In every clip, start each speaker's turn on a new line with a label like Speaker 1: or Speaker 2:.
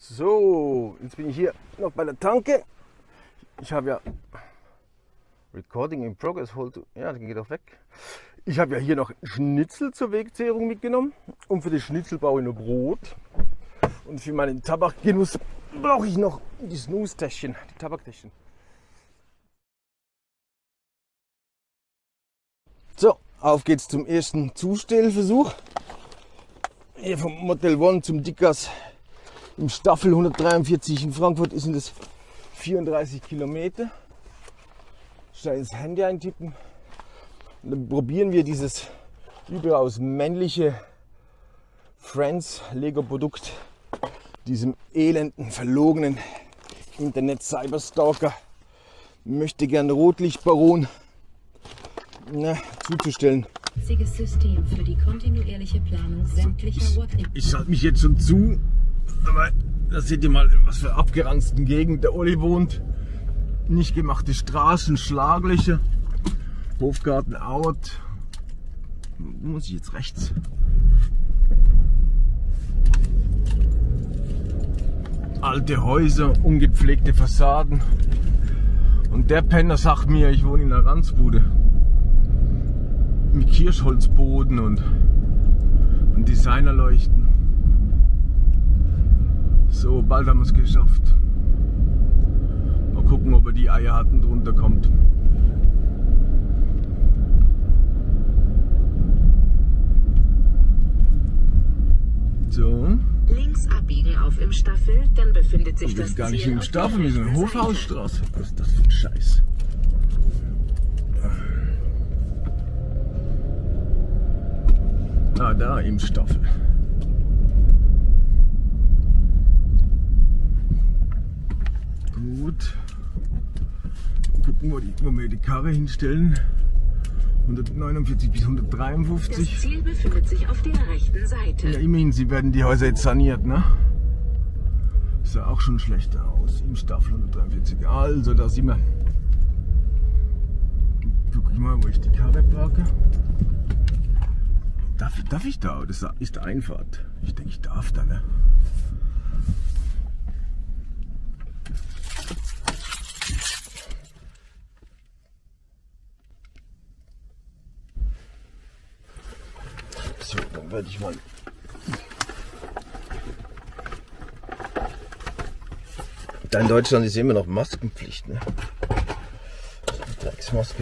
Speaker 1: So, jetzt bin ich hier noch bei der Tanke. Ich habe ja Recording in Progress, ja, das geht auch weg. Ich habe ja hier noch Schnitzel zur Wegzehrung mitgenommen und für das Schnitzel brauche ich noch Brot. Und für meinen Tabakgenuss brauche ich noch die Snooze-Täschchen, die Tabaktäschchen. So, auf geht's zum ersten Zustellversuch. Hier vom Motel One zum Dickers im Staffel 143 in Frankfurt sind es 34 Kilometer. Schnell ins Handy eintippen. Und dann probieren wir dieses überaus männliche Friends Lego Produkt diesem elenden, verlogenen Internet Cyberstalker möchte gern Rotlichtbaron zuzustellen.
Speaker 2: System für die kontinuierliche Planung sämtlicher What-If.
Speaker 1: Ich schalte mich jetzt schon zu, aber da seht ihr mal, was für abgeranzten Gegend der Olli wohnt. Nicht gemachte Straßen, Schlaglöcher, Hofgartenort. Wo muss ich jetzt rechts? Alte Häuser, ungepflegte Fassaden. Und der Penner sagt mir, ich wohne in einer Ranzbude. Mit Kirschholzboden und Designerleuchten. So, bald haben wir es geschafft. Mal gucken, ob er die Eierhatten drunter kommt. So.
Speaker 2: Links abbiegen auf im Staffel, dann befindet sich das
Speaker 1: Gar nicht
Speaker 2: Ziel
Speaker 1: im
Speaker 2: auf
Speaker 1: Staffel,
Speaker 2: der
Speaker 1: wir sind in
Speaker 2: rechten
Speaker 1: der
Speaker 2: Seite.
Speaker 1: Hofhausstraße. Was ist das für ein Scheiß? Ah, da im Staffel. Gut. Gucken, wo wir die Karre hinstellen. 149 bis 153.
Speaker 2: Das Ziel befindet sich auf der rechten Seite.
Speaker 1: Ja, immerhin, sie werden die Häuser jetzt saniert, ne? Sah auch schon schlechter aus. Im Staffel 143. Also, da sind wir. Guck ich mal, wo ich die Karre parke. Darf ich da? Das ist Einfahrt. Ich denke, ich darf da, ne? So, dann werde ich mal. Da in Deutschland ist immer noch Maskenpflicht, ne? Drecksmaske.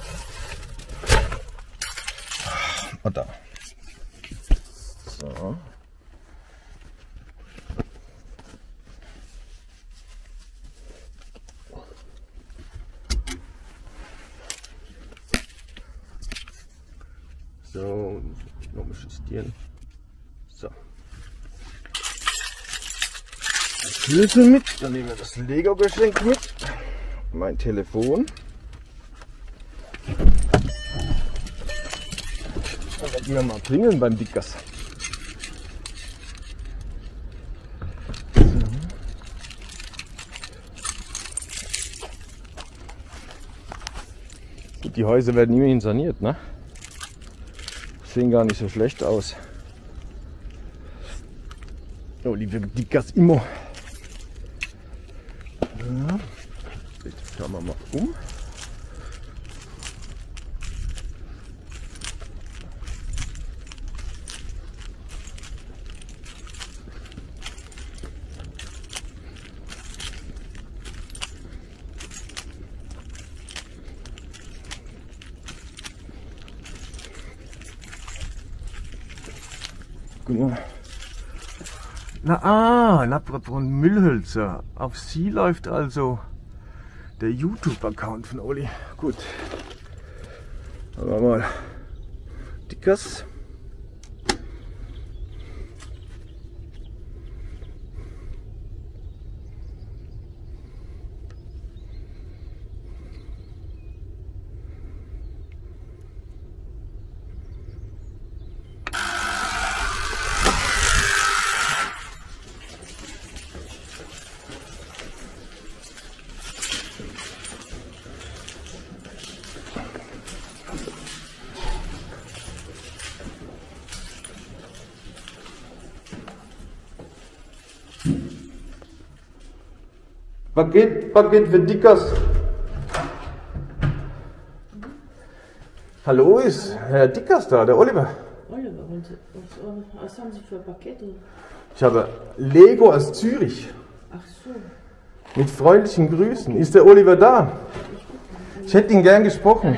Speaker 1: Ah, da. So. So, nochmal justieren. So. Schlüssel mit, dann nehmen wir das Lego-Geschenk mit. Mein Telefon. Und dann gehen wir mal klingeln beim Dickers. Gut, die Häuser werden immerhin saniert, ne? Sehen gar nicht so schlecht aus. Oh, liebe Dickers immer. Ja. Jetzt schauen wir mal um. Guck mal. Apropos Müllhölzer. Auf sie läuft also der YouTube-Account von Oli. Gut. Schauen wir mal. Dickers. Paket für Dickers. Hallo, ist Herr Dickers da, der Oliver?
Speaker 3: Oliver, was haben Sie für Pakete?
Speaker 1: Ich habe Lego aus Zürich.
Speaker 3: Ach so.
Speaker 1: Mit freundlichen Grüßen. Ist der Oliver da? Ich hätte ihn gern gesprochen.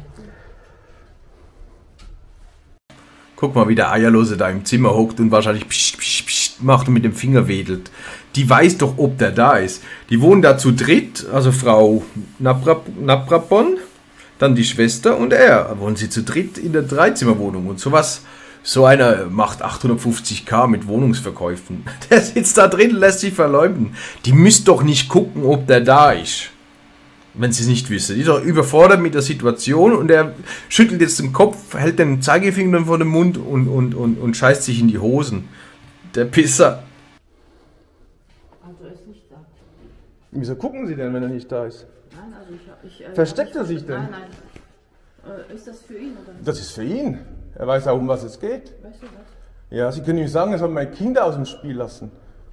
Speaker 1: Guck mal, wie der Eierlose da im Zimmer hockt und wahrscheinlich psst, psst, psst macht und mit dem Finger wedelt. Die weiß doch, ob der da ist. Die wohnen da zu dritt, also Frau Naprapon, dann die Schwester und er. Wohnen sie zu dritt in der Dreizimmerwohnung und sowas. So einer macht 850.000 mit Wohnungsverkäufen. Der sitzt da drin, lässt sich verleumden. Die müsst doch nicht gucken, ob der da ist. Wenn sie es nicht wissen. Die ist doch überfordert mit der Situation und er schüttelt jetzt den Kopf, hält den Zeigefinger vor den Mund und scheißt sich in die Hosen. Der Pisser.
Speaker 3: Also er ist nicht da.
Speaker 1: Wieso gucken Sie denn, wenn er nicht da ist?
Speaker 3: Nein, also ich
Speaker 1: Versteckt er sich denn?
Speaker 3: Nein, nein. Ist das für ihn oder?
Speaker 1: Das ist für ihn. Er weiß auch, um was es geht.
Speaker 3: Weißt du was?
Speaker 1: Ja, Sie können ihm sagen, er soll meine Kinder aus dem Spiel lassen.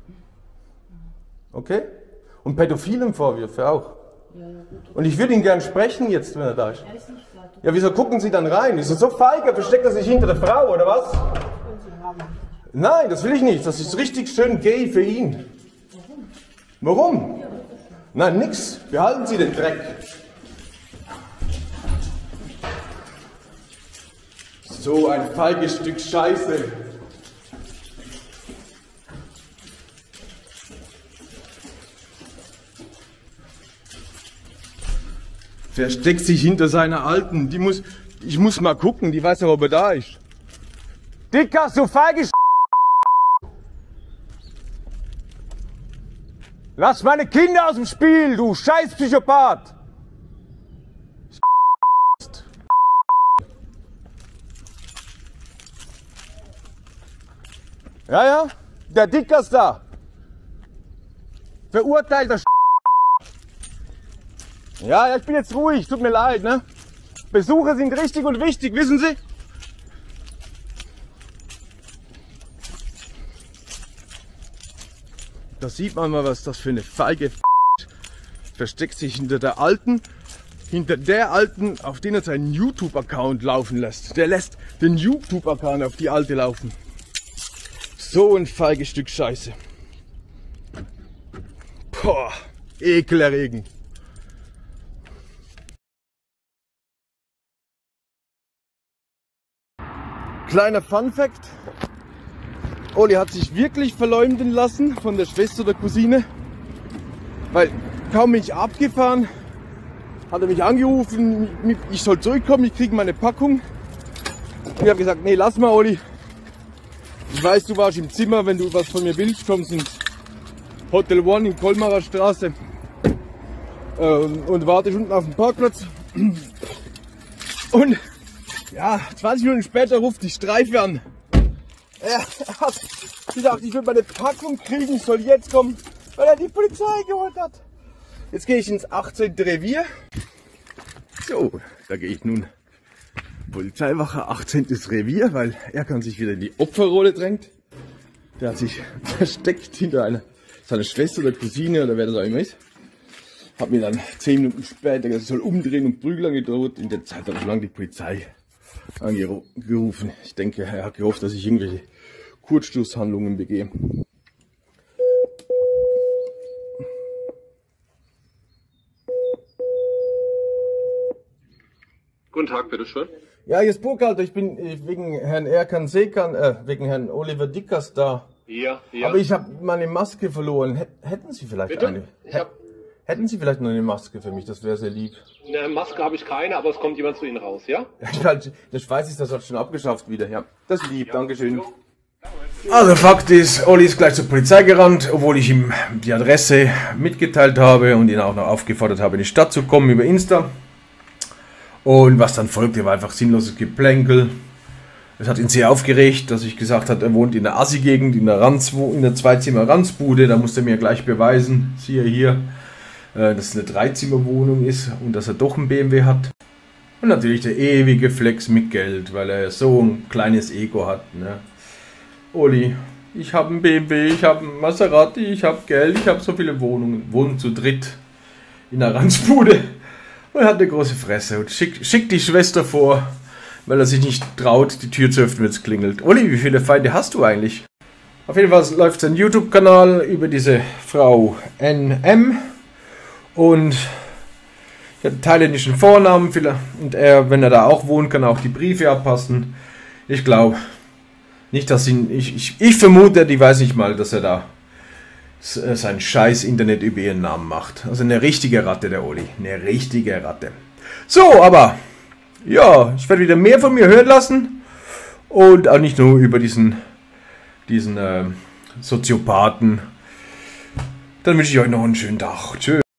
Speaker 1: Okay? Und pädophilen Vorwürfe auch.
Speaker 3: Ja, gut.
Speaker 1: Und ich würde ihn gern sprechen jetzt, wenn er da ist.
Speaker 3: Er ist nicht da.
Speaker 1: Ja, wieso gucken Sie dann rein? Ist er so feige? Versteckt er sich hinter der Frau, oder was?
Speaker 3: Können Sie haben.
Speaker 1: Nein, das will ich nicht. Das ist richtig schön gay für ihn. Warum? Nein, nix. Behalten Sie den Dreck. So ein feiges Stück Scheiße. Versteckt sich hinter seiner Alten. Ich muss mal gucken, die weiß auch, ob er da ist. Dicker, du feiges Lass meine Kinder aus dem Spiel, du scheiß Psychopath! Ja, der Dickers da. Verurteilter Ja, ich bin jetzt ruhig, tut mir leid, ne? Besuche sind richtig und wichtig, wissen Sie? Da sieht man mal, was das für eine feige versteckt sich hinter der Alten, auf den er seinen YouTube-Account laufen lässt. Der lässt den YouTube-Account auf die Alte laufen. So ein feiges Stück Scheiße. Boah, ekelerregend. Kleiner Fun-Fact. Oli hat sich wirklich verleumden lassen von der Schwester der Cousine. Weil kaum bin ich abgefahren, hat er mich angerufen, ich soll zurückkommen, ich kriege meine Packung. Und ich habe gesagt, nee, lass mal, Oli. Ich weiß, du warst im Zimmer, wenn du was von mir willst, kommst ins Hotel One in Kolmarer Straße und wartest unten auf dem Parkplatz. Und ja, 20 Minuten später ruft die Streife an. Er hat gesagt, ich will meine Packung kriegen, soll jetzt kommen, weil er die Polizei geholt hat. Jetzt gehe ich ins 18. Revier. So, da gehe ich nun. Polizeiwache 18. Revier, weil er kann sich wieder in die Opferrolle drängt. Der hat sich versteckt hinter seiner Schwester oder Cousine oder wer das auch immer ist. Hat mir dann 10 Minuten später gesagt, ich soll umdrehen und Prügel angedroht. In der Zeit hat schon lange die Polizei angerufen. Ich denke, er hat gehofft, dass ich irgendwelche Kurzschlusshandlungen begehe.
Speaker 4: Guten Tag, bitteschön.
Speaker 1: Ja, hier ist Burkhalter, ich bin wegen Herrn Erkan Sekan, wegen Herrn Oliver Dickers da.
Speaker 4: Ja.
Speaker 1: Aber ich habe meine Maske verloren. Hätten Sie vielleicht
Speaker 4: Bitte?
Speaker 1: eine? Hätten Sie vielleicht noch eine Maske für mich? Das wäre sehr lieb.
Speaker 4: Eine Maske habe ich keine, aber es kommt jemand zu Ihnen raus, ja?
Speaker 1: In der Schweiz ist das halt schon abgeschafft wieder. Ja, das ist lieb, Dankeschön. Also Fakt ist, Olli ist gleich zur Polizei gerannt, obwohl ich ihm die Adresse mitgeteilt habe und ihn auch noch aufgefordert habe, in die Stadt zu kommen über Insta. Und was dann folgte, war einfach sinnloses Geplänkel. Es hat ihn sehr aufgeregt, dass ich gesagt habe, er wohnt in der Assi-Gegend, in der 2-Zimmer-Ranzbude. Da musste er mir gleich beweisen, siehe hier, dass es eine 3-Zimmer-Wohnung ist und dass er doch einen BMW hat. Und natürlich der ewige Flex mit Geld, weil er so ein kleines Ego hat. Ne? Oli,
Speaker 5: Ich habe einen BMW, ich habe einen Maserati, ich habe Geld, ich habe so viele Wohnungen. Wohnen zu dritt in einer Ranzbude und hat eine große Fresse und schickt die Schwester vor, weil er sich nicht traut, die Tür zu öffnen, wenn es klingelt. Olli, wie viele Feinde hast du eigentlich? Auf jeden Fall läuft sein YouTube-Kanal über diese Frau NM und er hat einen thailändischen Vornamen und er, wenn er da auch wohnt, kann auch die Briefe abpassen. Ich glaube nicht, dass ich vermute, die weiß nicht mal, dass er da sein scheiß Internet über ihren Namen macht. Also eine richtige Ratte, der Oli. Eine richtige Ratte. So, aber ja, ich werde wieder mehr von mir hören lassen und auch nicht nur über diesen Soziopathen. Dann wünsche ich euch noch einen schönen Tag. Tschüss.